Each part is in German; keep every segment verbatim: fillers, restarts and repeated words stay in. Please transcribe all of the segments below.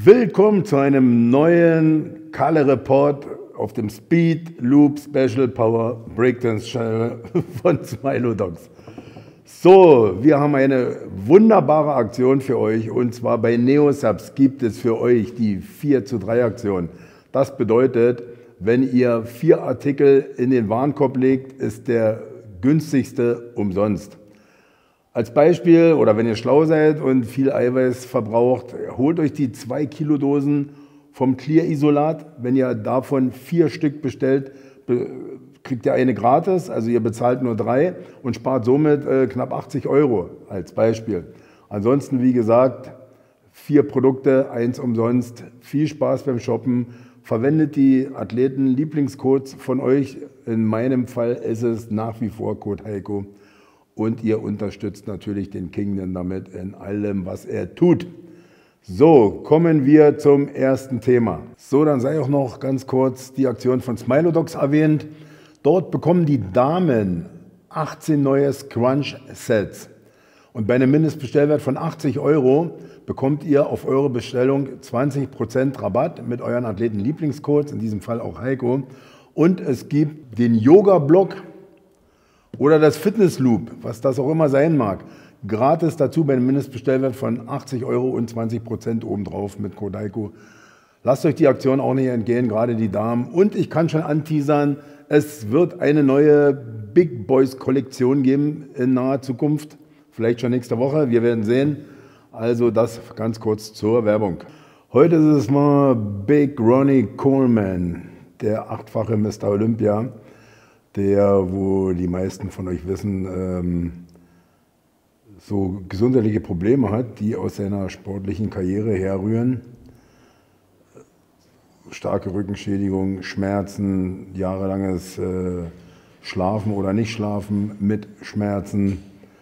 Willkommen zu einem neuen Kalle Report auf dem Speed Loop Special Power Breakdance Channel von Smilodogs. So, wir haben eine wunderbare Aktion für euch und zwar bei Neosubs gibt es für euch die vier zu drei Aktion. Das bedeutet, wenn ihr vier Artikel in den Warenkorb legt, ist der günstigste umsonst. Als Beispiel, oder wenn ihr schlau seid und viel Eiweiß verbraucht, holt euch die zwei Kilo Dosen vom Clear Isolat. Wenn ihr davon vier Stück bestellt, kriegt ihr eine gratis, also ihr bezahlt nur drei und spart somit äh, knapp achtzig Euro als Beispiel. Ansonsten, wie gesagt, vier Produkte, eins umsonst. Viel Spaß beim Shoppen. Verwendet die Athleten-Lieblingscodes von euch. In meinem Fall ist es nach wie vor Code Heiko. Und ihr unterstützt natürlich den King damit in allem, was er tut. So, kommen wir zum ersten Thema. So, dann sei auch noch ganz kurz die Aktion von Smilodogs erwähnt. Dort bekommen die Damen achtzehn neue Scrunch-Sets. Und bei einem Mindestbestellwert von achtzig Euro bekommt ihr auf eure Bestellung zwanzig Prozent Rabatt mit euren Athleten-Lieblingscodes, in diesem Fall auch Heiko. Und es gibt den Yoga-Block oder das Fitness-Loop, was das auch immer sein mag. Gratis dazu bei einem Mindestbestellwert von achtzig Euro und zwanzig Prozent obendrauf mit Code Heiko. Lasst euch die Aktion auch nicht entgehen, gerade die Damen. Und ich kann schon anteasern, es wird eine neue Big Boys Kollektion geben in naher Zukunft. Vielleicht schon nächste Woche, wir werden sehen. Also das ganz kurz zur Werbung. Heute ist es mal Big Ronnie Coleman, der achtfache Mister Olympia, der, wo die meisten von euch wissen, ähm, so gesundheitliche Probleme hat, die aus seiner sportlichen Karriere herrühren. Starke Rückenschädigung, Schmerzen, jahrelanges äh, Schlafen oder nicht Schlafen mit Schmerzen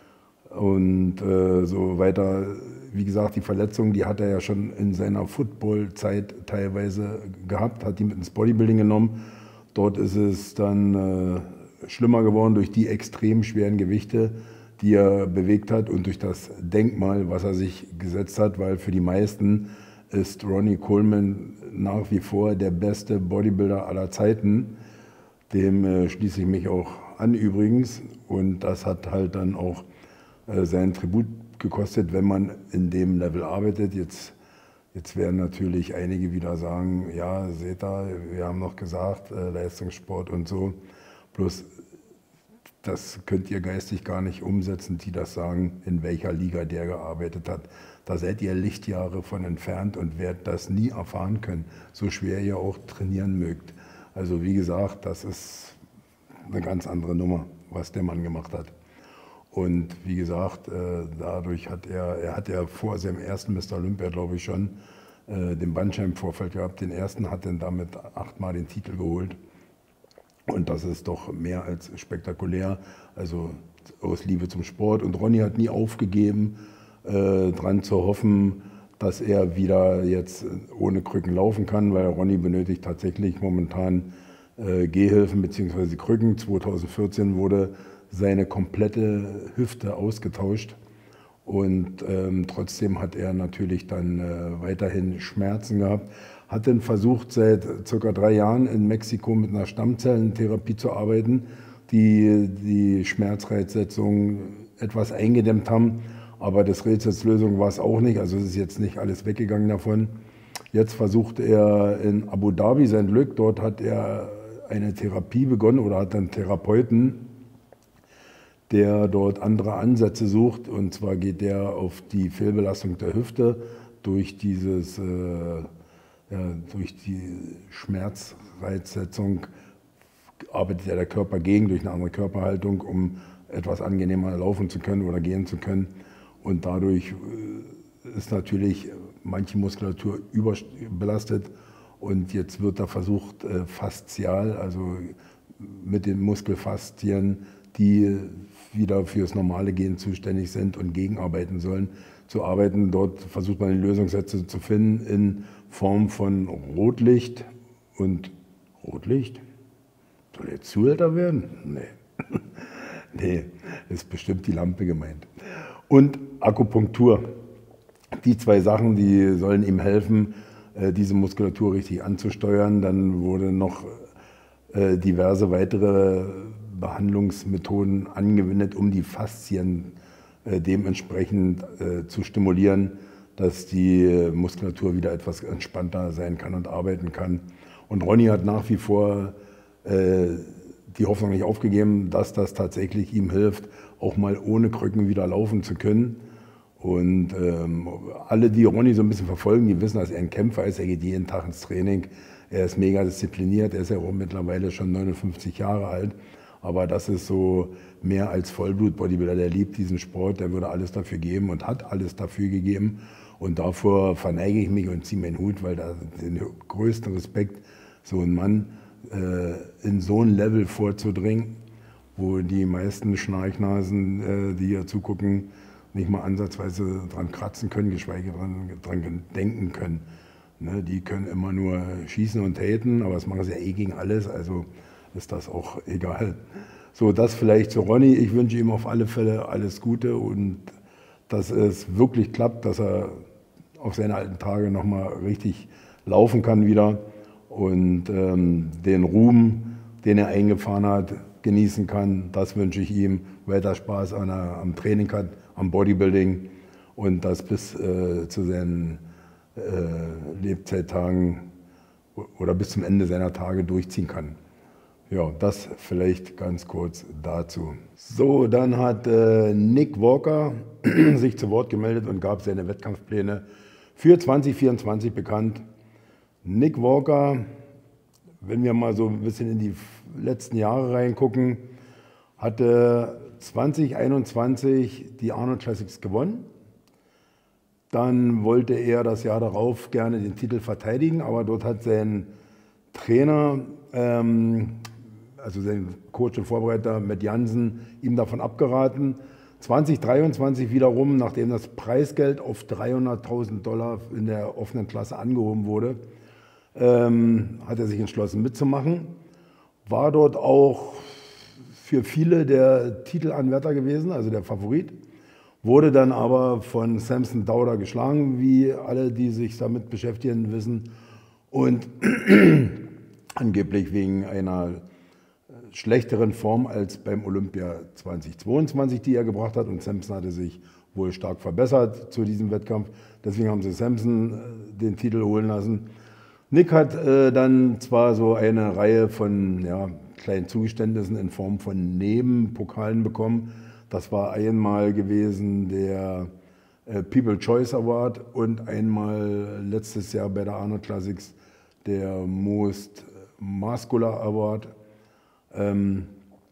und äh, so weiter. Wie gesagt, die Verletzung, die hat er ja schon in seiner Football-Zeit teilweise gehabt, hat die mit ins Bodybuilding genommen. Dort ist es dann äh, schlimmer geworden durch die extrem schweren Gewichte, die er bewegt hat und durch das Denkmal, was er sich gesetzt hat, weil für die meisten ist Ronnie Coleman nach wie vor der beste Bodybuilder aller Zeiten. Dem äh, schließe ich mich auch an übrigens und das hat halt dann auch äh, seinen Tribut gekostet, wenn man in dem Level arbeitet. Jetzt Jetzt werden natürlich einige wieder sagen, ja, seht ihr, wir haben noch gesagt, äh, Leistungssport und so. Bloß, das könnt ihr geistig gar nicht umsetzen, die das sagen, in welcher Liga der gearbeitet hat. Da seid ihr Lichtjahre von entfernt und werdet das nie erfahren können, so schwer ihr auch trainieren mögt. Also wie gesagt, das ist eine ganz andere Nummer, was der Mann gemacht hat. Und wie gesagt, dadurch hat er, er hat ja vor seinem ersten Mister Olympia, glaube ich, schon den Bandscheibenvorfall gehabt. Den ersten hat er damit achtmal den Titel geholt. Und das ist doch mehr als spektakulär, also aus Liebe zum Sport. Und Ronnie hat nie aufgegeben, äh, dran zu hoffen, dass er wieder jetzt ohne Krücken laufen kann, weil Ronnie benötigt tatsächlich momentan äh, Gehhilfen bzw. Krücken. zweitausendvierzehn wurde seine komplette Hüfte ausgetauscht und ähm, trotzdem hat er natürlich dann äh, weiterhin Schmerzen gehabt. Hat dann versucht, seit circa drei Jahren in Mexiko mit einer Stammzellentherapie zu arbeiten, die die Schmerzreizsetzung etwas eingedämmt haben, aber das Rätsels Lösung war es auch nicht, also es ist jetzt nicht alles weggegangen davon. Jetzt versucht er in Abu Dhabi sein Glück, dort hat er eine Therapie begonnen oder hat einen Therapeuten, der dort andere Ansätze sucht, und zwar geht der auf die Fehlbelastung der Hüfte durch dieses, äh, ja, durch die Schmerzreizsetzung arbeitet ja der Körper gegen, durch eine andere Körperhaltung, um etwas angenehmer laufen zu können oder gehen zu können. Und dadurch ist natürlich manche Muskulatur überbelastet und jetzt wird da versucht, äh, faszial, also mit den Muskelfaszien, die wieder fürs normale Gehen zuständig sind und gegenarbeiten sollen, zu arbeiten. Dort versucht man die Lösungssätze zu finden in Form von Rotlicht und Rotlicht? Soll jetzt Zuhälter werden? Nee. Nee, ist bestimmt die Lampe gemeint. Und Akupunktur. Die zwei Sachen, die sollen ihm helfen, äh, diese Muskulatur richtig anzusteuern. Dann wurde noch äh, diverse weitere Behandlungsmethoden angewendet, um die Faszien äh, dementsprechend äh, zu stimulieren, dass die Muskulatur wieder etwas entspannter sein kann und arbeiten kann. Und Ronny hat nach wie vor äh, die Hoffnung nicht aufgegeben, dass das tatsächlich ihm hilft, auch mal ohne Krücken wieder laufen zu können. Und ähm, alle, die Ronny so ein bisschen verfolgen, die wissen, dass er ein Kämpfer ist. Er geht jeden Tag ins Training. Er ist mega diszipliniert. Er ist ja auch mittlerweile schon neunundfünfzig Jahre alt. Aber das ist so mehr als Vollblut-Bodybuilder. Der liebt diesen Sport. Der würde alles dafür geben und hat alles dafür gegeben. Und davor verneige ich mich und ziehe meinen Hut, weil da den größten Respekt, so ein Mann äh, in so ein Level vorzudringen, wo die meisten Schnarchnasen, äh, die hier zugucken, nicht mal ansatzweise dran kratzen können, geschweige dran, dran denken können. Ne, die können immer nur schießen und haten, aber das machen sie ja eh gegen alles, also ist das auch egal. So, das vielleicht zu Ronny. Ich wünsche ihm auf alle Fälle alles Gute und dass es wirklich klappt, dass er auf seine alten Tage nochmal richtig laufen kann wieder und ähm, den Ruhm, den er eingefahren hat, genießen kann. Das wünsche ich ihm, weil er Spaß an der, am Training hat, am Bodybuilding und das bis äh, zu seinen äh, Lebzeittagen oder bis zum Ende seiner Tage durchziehen kann. Ja, das vielleicht ganz kurz dazu. So, dann hat äh, Nick Walker sich zu Wort gemeldet und gab seine Wettkampfpläne für zwanzig vierundzwanzig bekannt. Nick Walker, wenn wir mal so ein bisschen in die letzten Jahre reingucken, hatte zwanzig einundzwanzig die Arnold Classics gewonnen. Dann wollte er das Jahr darauf gerne den Titel verteidigen, aber dort hat sein Trainer, ähm, also sein Coach und Vorbereiter Matt Jansen, ihm davon abgeraten. zwanzig dreiundzwanzig wiederum, nachdem das Preisgeld auf dreihunderttausend Dollar in der offenen Klasse angehoben wurde, ähm, hat er sich entschlossen mitzumachen. War dort auch für viele der Titelanwärter gewesen, also der Favorit. Wurde dann aber von Samson Dauda geschlagen, wie alle, die sich damit beschäftigen, wissen. Und angeblich wegen einer schlechteren Form als beim Olympia zwanzig zweiundzwanzig, die er gebracht hat. Und Samson hatte sich wohl stark verbessert zu diesem Wettkampf. Deswegen haben sie Samson den Titel holen lassen. Nick hat äh, dann zwar so eine Reihe von ja, kleinen Zugeständnissen in Form von Nebenpokalen bekommen. Das war einmal gewesen der äh, People Choice Award und einmal letztes Jahr bei der Arnold Classics der Most Muscular Award. Ähm,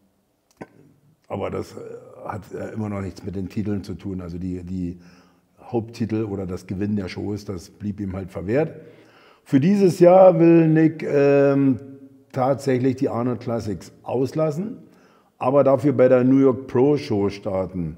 aber das hat äh, immer noch nichts mit den Titeln zu tun. Also die, die Haupttitel oder das Gewinnen der Shows, das blieb ihm halt verwehrt. Für dieses Jahr will Nick ähm, tatsächlich die Arnold Classics auslassen, aber dafür bei der New York Pro Show starten.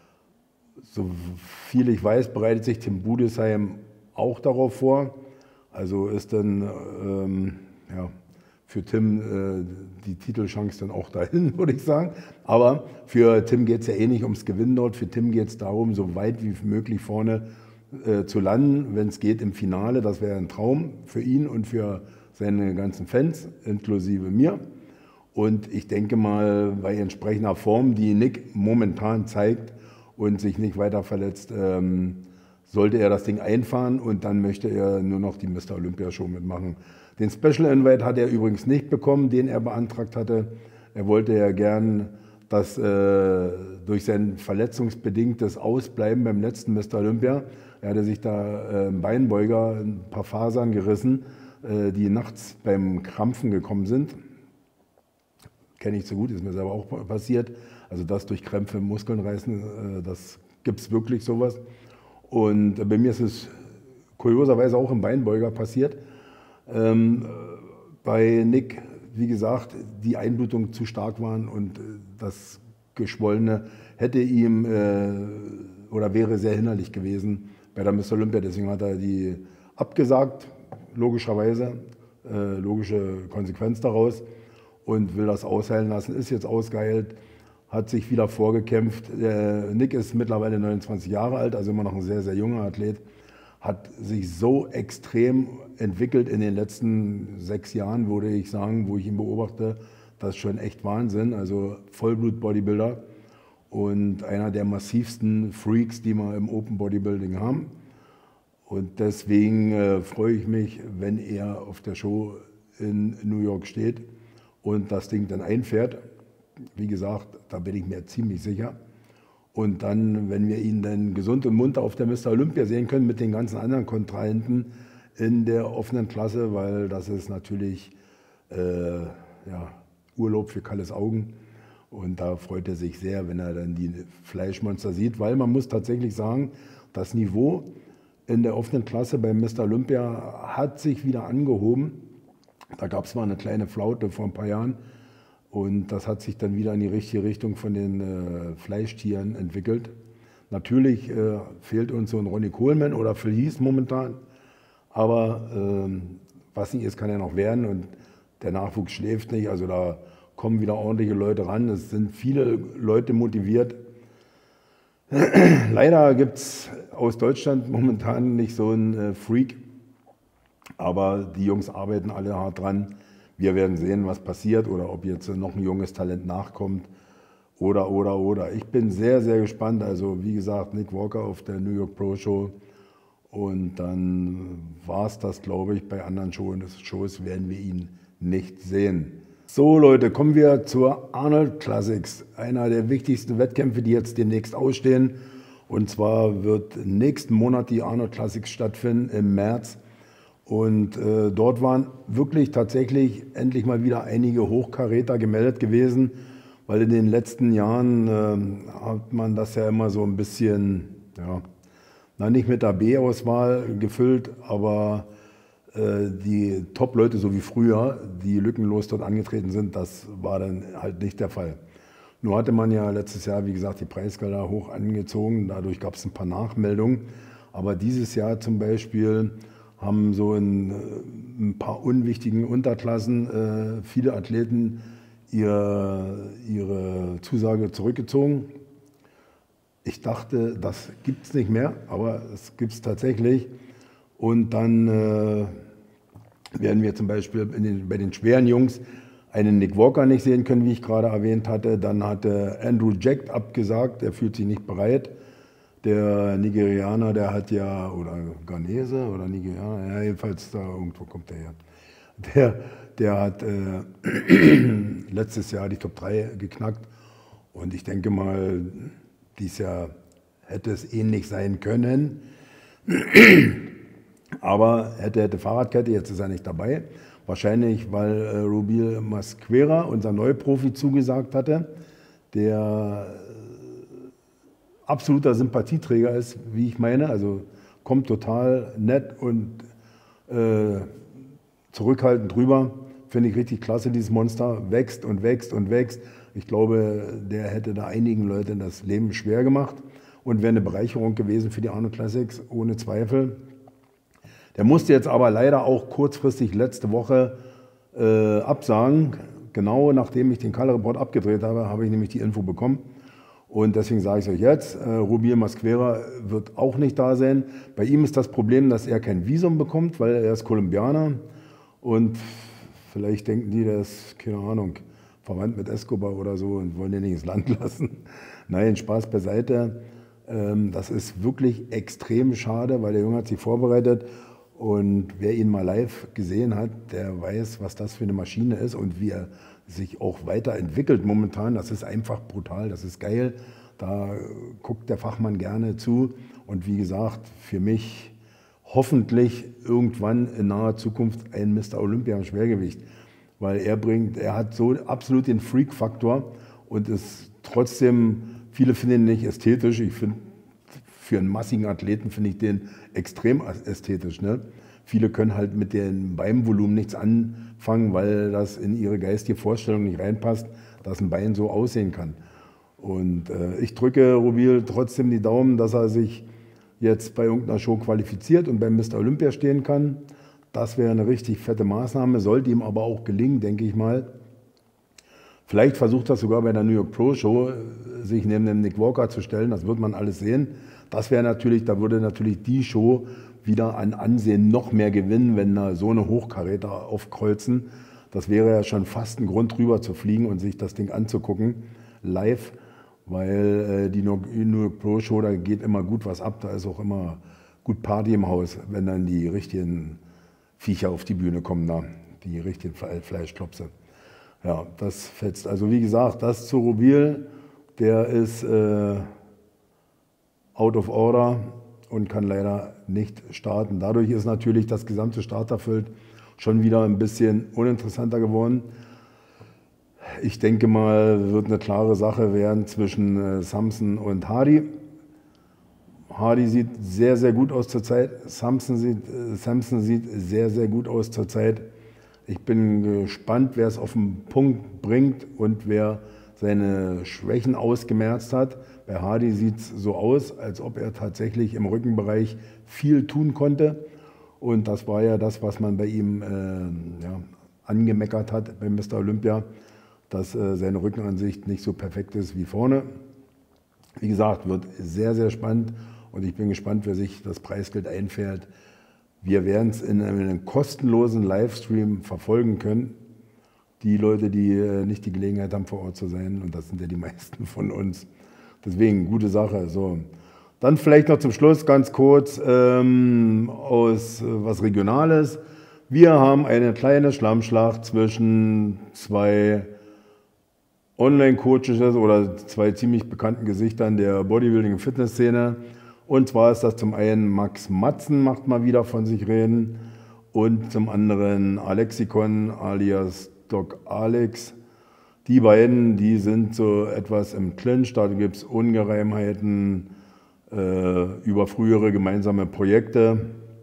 So viel ich weiß, bereitet sich Tim Budesheim auch darauf vor. Also ist dann ähm, ja, für Tim äh, die Titelchance dann auch dahin, würde ich sagen. Aber für Tim geht es ja eh nicht ums Gewinnen dort. Für Tim geht es darum, so weit wie möglich vorne äh, zu landen, wenn es geht im Finale. Das wäre ein Traum für ihn und für seine ganzen Fans, inklusive mir. Und ich denke mal, bei entsprechender Form, die Nick momentan zeigt und sich nicht weiter verletzt, ähm, sollte er das Ding einfahren und dann möchte er nur noch die Mister Olympia Show mitmachen. Den Special Invite hat er übrigens nicht bekommen, den er beantragt hatte. Er wollte ja gern, dass äh, durch sein verletzungsbedingtes Ausbleiben beim letzten Mister Olympia, er hatte sich da äh, im Beinbeuger ein paar Fasern gerissen, äh, die nachts beim Krampfen gekommen sind. Kenne ich so gut, ist mir selber auch passiert. Also das durch Krämpfe im Muskeln reißen, das gibt es wirklich sowas. Und bei mir ist es kurioserweise auch im Beinbeuger passiert. Ähm, bei Nick, wie gesagt, die Einblutungen zu stark waren und das Geschwollene hätte ihm äh, oder wäre sehr hinderlich gewesen bei der Mister Olympia. Deswegen hat er die abgesagt, logischerweise, äh, logische Konsequenz daraus. Und will das ausheilen lassen, ist jetzt ausgeheilt, hat sich wieder vorgekämpft. Der Nick ist mittlerweile neunundzwanzig Jahre alt, also immer noch ein sehr, sehr junger Athlet, hat sich so extrem entwickelt in den letzten sechs Jahren, würde ich sagen, wo ich ihn beobachte. Das ist schon echt Wahnsinn. Also Vollblut-Bodybuilder und einer der massivsten Freaks, die wir im Open Bodybuilding haben. Und deswegen äh, freue ich mich, wenn er auf der Show in New York steht und das Ding dann einfährt. Wie gesagt, da bin ich mir ziemlich sicher. Und dann, wenn wir ihn dann gesund und munter auf der Mister Olympia sehen können mit den ganzen anderen Kontrahenten in der offenen Klasse, weil das ist natürlich äh, ja, Urlaub für Kalles Augen. Und da freut er sich sehr, wenn er dann die Fleischmonster sieht, weil man muss tatsächlich sagen, das Niveau in der offenen Klasse beim Mister Olympia hat sich wieder angehoben. Da gab es mal eine kleine Flaute vor ein paar Jahren. Und das hat sich dann wieder in die richtige Richtung von den äh, Fleischtieren entwickelt. Natürlich äh, fehlt uns so ein Ronnie Coleman oder Phil Heath momentan. Aber ähm, was nicht ist, kann ja noch werden. Und der Nachwuchs schläft nicht. Also da kommen wieder ordentliche Leute ran. Es sind viele Leute motiviert. Leider gibt es aus Deutschland momentan nicht so einen äh, Freak. Aber die Jungs arbeiten alle hart dran. Wir werden sehen, was passiert oder ob jetzt noch ein junges Talent nachkommt oder, oder, oder. Ich bin sehr, sehr gespannt. Also wie gesagt, Nick Walker auf der New York Pro Show und dann war es das, glaube ich, bei anderen Shows werden wir ihn nicht sehen. So Leute, kommen wir zur Arnold Classics, einer der wichtigsten Wettkämpfe, die jetzt demnächst ausstehen. Und zwar wird nächsten Monat die Arnold Classics stattfinden im März. Und äh, dort waren wirklich tatsächlich endlich mal wieder einige Hochkaräter gemeldet gewesen, weil in den letzten Jahren äh, hat man das ja immer so ein bisschen, ja, na, nicht mit der B-Auswahl gefüllt, aber äh, die Top-Leute, so wie früher, die lückenlos dort angetreten sind, das war dann halt nicht der Fall. Nur hatte man ja letztes Jahr, wie gesagt, die Preisgelder hoch angezogen, dadurch gab es ein paar Nachmeldungen, aber dieses Jahr zum Beispiel haben so in ein paar unwichtigen Unterklassen äh, viele Athleten ihre, ihre Zusage zurückgezogen. Ich dachte, das gibt es nicht mehr, aber es gibt es tatsächlich. Und dann äh, werden wir zum Beispiel in den, bei den schweren Jungs einen Nick Walker nicht sehen können, wie ich gerade erwähnt hatte. Dann hatte Andrew Jack abgesagt, der fühlt sich nicht bereit. Der Nigerianer, der hat ja, oder Ghanese oder Nigerianer, ja, jedenfalls da irgendwo kommt der her. Der, der hat äh, letztes Jahr die Top drei geknackt und ich denke mal, dieses Jahr hätte es ähnlich sein können. Aber hätte, hätte Fahrradkette, jetzt ist er nicht dabei. Wahrscheinlich, weil äh, Rubil Masquera, unser Neuprofi, zugesagt hatte, der absoluter Sympathieträger ist, wie ich meine. Also kommt total nett und äh, zurückhaltend rüber. Finde ich richtig klasse, dieses Monster. Wächst und wächst und wächst. Ich glaube, der hätte da einigen Leuten das Leben schwer gemacht und wäre eine Bereicherung gewesen für die Arnold Classics, ohne Zweifel. Der musste jetzt aber leider auch kurzfristig letzte Woche äh, absagen. Genau nachdem ich den Kalle-Report abgedreht habe, habe ich nämlich die Info bekommen. Und deswegen sage ich es euch jetzt, äh, Rubil Masquera wird auch nicht da sein. Bei ihm ist das Problem, dass er kein Visum bekommt, weil er ist Kolumbianer. Und vielleicht denken die, der ist, keine Ahnung, verwandt mit Escobar oder so und wollen den nicht ins Land lassen. Nein, Spaß beiseite. Ähm, das ist wirklich extrem schade, weil der Junge hat sich vorbereitet. Und wer ihn mal live gesehen hat, der weiß, was das für eine Maschine ist und wie er sich auch weiterentwickelt momentan. Das ist einfach brutal, das ist geil. Da guckt der Fachmann gerne zu. Und wie gesagt, für mich hoffentlich irgendwann in naher Zukunft ein Mister Olympia im Schwergewicht. Weil er bringt, er hat so absolut den Freak-Faktor und ist trotzdem, viele finden ihn nicht ästhetisch. Ich finde, für einen massigen Athleten finde ich den extrem ästhetisch. Ne? Viele können halt mit dem Beinvolumen nichts anfangen, weil das in ihre geistige Vorstellung nicht reinpasst, dass ein Bein so aussehen kann. Und äh, ich drücke Rubil trotzdem die Daumen, dass er sich jetzt bei irgendeiner Show qualifiziert und beim Mister Olympia stehen kann. Das wäre eine richtig fette Maßnahme, sollte ihm aber auch gelingen, denke ich mal. Vielleicht versucht das sogar bei der New York Pro Show, sich neben dem Nick Walker zu stellen. Das wird man alles sehen. Das wäre natürlich, da würde natürlich die Show wieder an Ansehen noch mehr gewinnen, wenn da so eine Hochkaräter aufkreuzen. Das wäre ja schon fast ein Grund, rüber zu fliegen und sich das Ding anzugucken, live. Weil äh, die New York Pro Show, da geht immer gut was ab. Da ist auch immer gut Party im Haus, wenn dann die richtigen Viecher auf die Bühne kommen, da, die richtigen Fleischklopse. Ja, das fetzt. Also wie gesagt, das zu Rubil, der ist äh, out of order und kann leider nicht starten. Dadurch ist natürlich das gesamte Starterfeld schon wieder ein bisschen uninteressanter geworden. Ich denke mal, wird eine klare Sache werden zwischen äh, Samson und Hardy. Hardy sieht sehr, sehr gut aus zurzeit. Samson sieht, äh, Samson sieht sehr, sehr gut aus zurzeit. Ich bin gespannt, wer es auf den Punkt bringt und wer seine Schwächen ausgemerzt hat. Bei Hardy sieht es so aus, als ob er tatsächlich im Rückenbereich viel tun konnte. Und das war ja das, was man bei ihm äh, ja, angemeckert hat bei Mister Olympia, dass äh, seine Rückenansicht nicht so perfekt ist wie vorne. Wie gesagt, wird sehr, sehr spannend und ich bin gespannt, wer sich das Preisgeld einfährt. Wir werden es in einem kostenlosen Livestream verfolgen können. Die Leute, die äh, nicht die Gelegenheit haben, vor Ort zu sein, und das sind ja die meisten von uns. Deswegen, gute Sache. So. Dann vielleicht noch zum Schluss ganz kurz ähm, aus äh, was Regionales. Wir haben eine kleine Schlammschlacht zwischen zwei Online-Coaches oder zwei ziemlich bekannten Gesichtern der Bodybuilding- und Fitnessszene. Und zwar ist das zum einen Max Matzen, macht mal wieder von sich reden, und zum anderen Alexikon alias Doc Alex. Die beiden, die sind so etwas im Clinch, da gibt es Ungereimheiten äh, über frühere gemeinsame Projekte.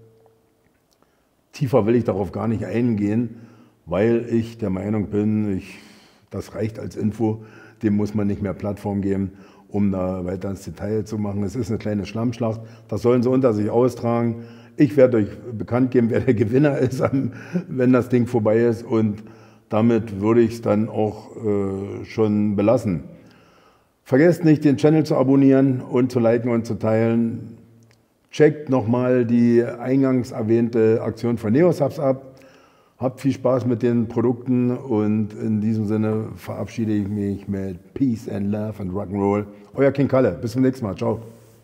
Tiefer will ich darauf gar nicht eingehen, weil ich der Meinung bin, ich das reicht als Info, dem muss man nicht mehr Plattform geben, um da weiter ins Detail zu machen. Es ist eine kleine Schlammschlacht, das sollen sie unter sich austragen. Ich werde euch bekannt geben, wer der Gewinner ist, wenn das Ding vorbei ist, und damit würde ich es dann auch äh, schon belassen. Vergesst nicht, den Channel zu abonnieren und zu liken und zu teilen. Checkt nochmal die eingangs erwähnte Aktion von Neosubs ab. Habt viel Spaß mit den Produkten und in diesem Sinne verabschiede ich mich mit Peace and Love and Rock'n'Roll. Euer King Kalle. Bis zum nächsten Mal. Ciao.